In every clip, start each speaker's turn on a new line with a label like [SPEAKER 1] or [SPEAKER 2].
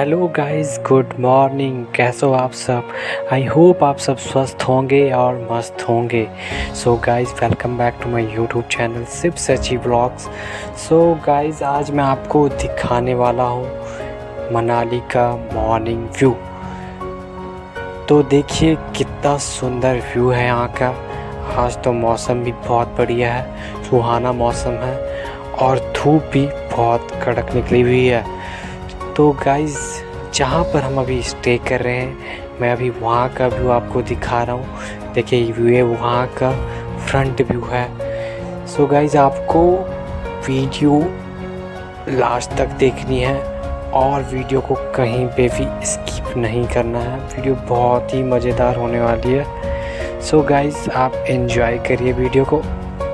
[SPEAKER 1] Hello guys, good morning. कैसे हो आप सब? आई होप आप सब स्वस्थ होंगे और मस्त होंगे। So guys, welcome back to my YouTube channel सिर्फ सची ब्लॉग्स। सो गाइस, आज मैं आपको दिखाने वाला हूँ मनाली का मॉर्निंग व्यू। तो देखिए कितना सुंदर व्यू है यहाँ का। आज तो मौसम भी बहुत बढ़िया है, सुहाना मौसम है और धूप भी बहुत कड़क निकली हुई है। तो गाइज़, जहाँ पर हम अभी स्टे कर रहे हैं, मैं अभी वहाँ का व्यू आपको दिखा रहा हूँ। देखिए ये व्यू है वहाँ का, फ्रंट व्यू है। सो गाइज़, आपको वीडियो लास्ट तक देखनी है और वीडियो को कहीं पे भी स्किप नहीं करना है। वीडियो बहुत ही मज़ेदार होने वाली है। सो गाइज़, आप एंजॉय करिए वीडियो को।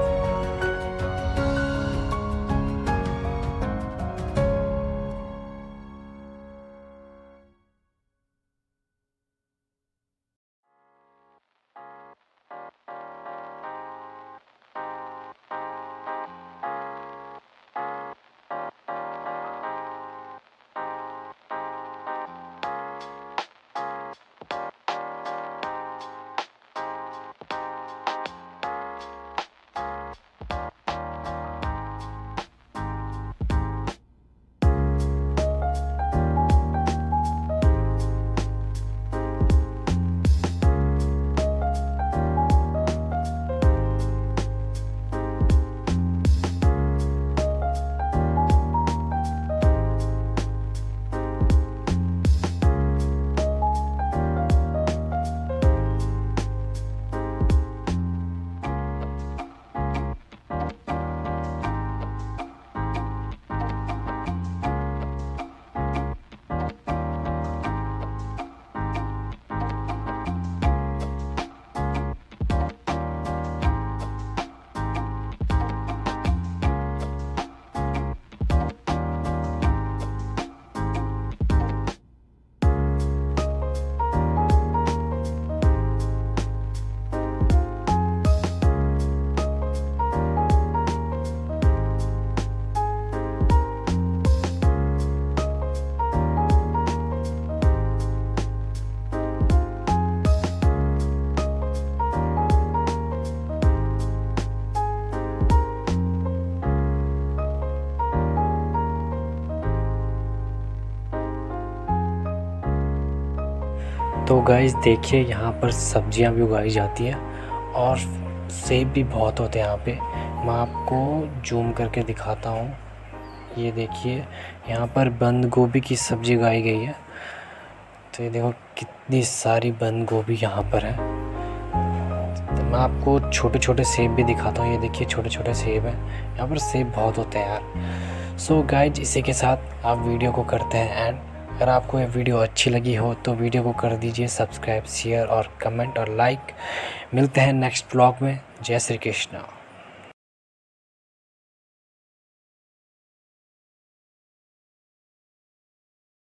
[SPEAKER 1] तो गाइस देखिए, यहाँ पर सब्जियाँ भी उगाई जाती हैं और सेब भी बहुत होते हैं यहाँ पे। मैं आपको जूम करके दिखाता हूँ। ये देखिए, यहाँ पर बंद गोभी की सब्ज़ी उगाई गई है। तो ये देखो कितनी सारी बंद गोभी यहाँ पर है। तो मैं आपको छोटे छोटे सेब भी दिखाता हूँ। ये देखिए छोटे छोटे सेब हैं, यहाँ पर सेब बहुत होते हैं यार। सो गाइस, इसी के साथ आप वीडियो को करते हैं एंड। अगर आपको ये वीडियो अच्छी लगी हो तो वीडियो को कर दीजिए सब्सक्राइब, शेयर और कमेंट और लाइक। मिलते हैं नेक्स्ट ब्लॉग में। जय श्री कृष्णा।